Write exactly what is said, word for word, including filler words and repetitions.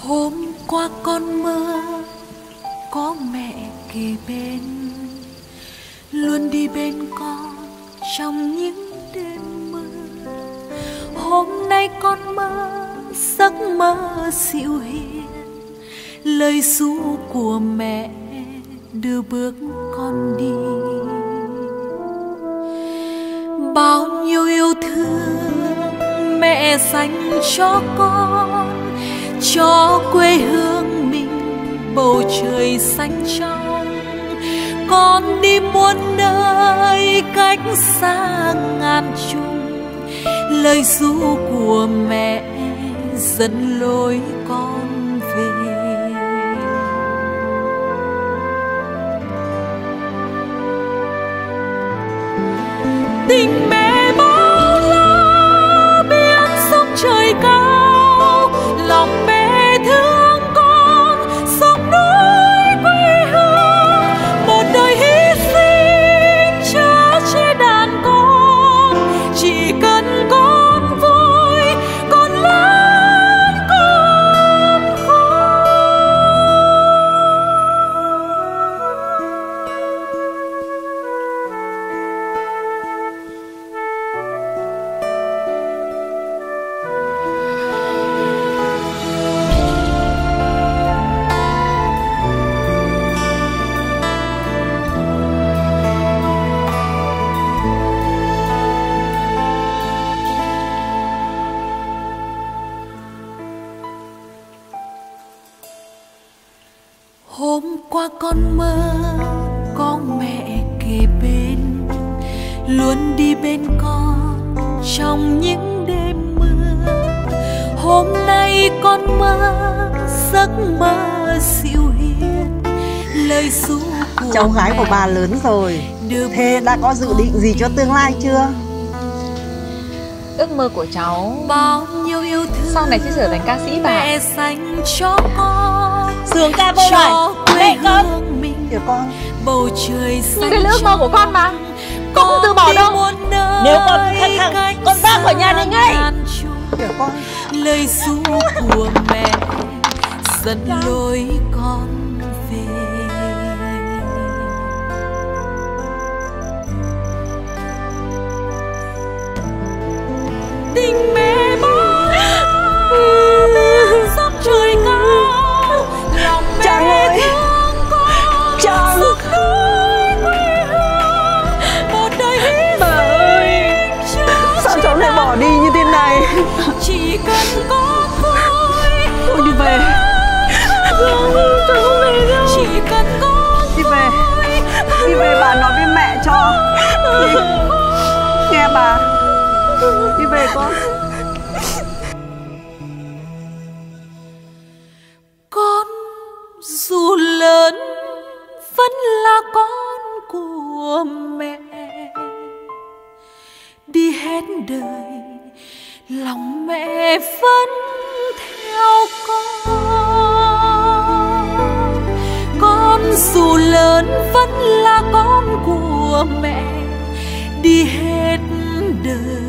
Hôm qua con mơ có mẹ kề bên, luôn đi bên con trong những đêm mưa. Hôm nay con mơ giấc mơ dịu hiền, lời ru của mẹ đưa bước con đi. Bao nhiêu yêu thương mẹ dành cho con, cho quê hương mình bầu trời xanh trong. Con đi muôn nơi cách xa ngàn trùng, lời ru của mẹ dẫn lối con về. Tình mẹ bao la biết sông trời cao, lòng mẹ thương con sông núi quê hương. Một đời hy sinh chở che đàn con, chỉ cần con vui con lớn con khôn. Hôm qua con mơ có mẹ kề bên, luôn đi bên con trong những đêm mưa. Hôm nay con mơ giấc mơ dịu hiền, lời ru của cháu gái của bà lớn rồi, thế đã có dự định gì cho tương lai chưa? Ước mơ của cháu bao nhiêu yêu thương sau này sẽ trở thành ca sĩ bà. Mẹ dành cho con Sướng ca vô này, mẹ con Kìa con, bầu trời xanh. Đây là ước mơ của con mà, con không từ bỏ đâu. Nếu con khăng khăng, con ra khỏi nhà này ngay. Kìa con, lời ru của mẹ dẫn lối con về. Tình mẹ bao la sông trời cao, lòng Trang mẹ ơi, thương con Trang. suốt núi quê hương. Một đời hy bà ơi, sao cháu lại bỏ đi như thế này? chỉ cần có vui Thôi đi về. cháu không về đâu. Chỉ cần có Đi về, đi về bà nói với mẹ cho. Đi. Nghe bà, đi về con. Con dù lớn vẫn là con của mẹ, đi hết đời lòng mẹ vẫn theo con. Con dù lớn vẫn là con của mẹ, đi hết đời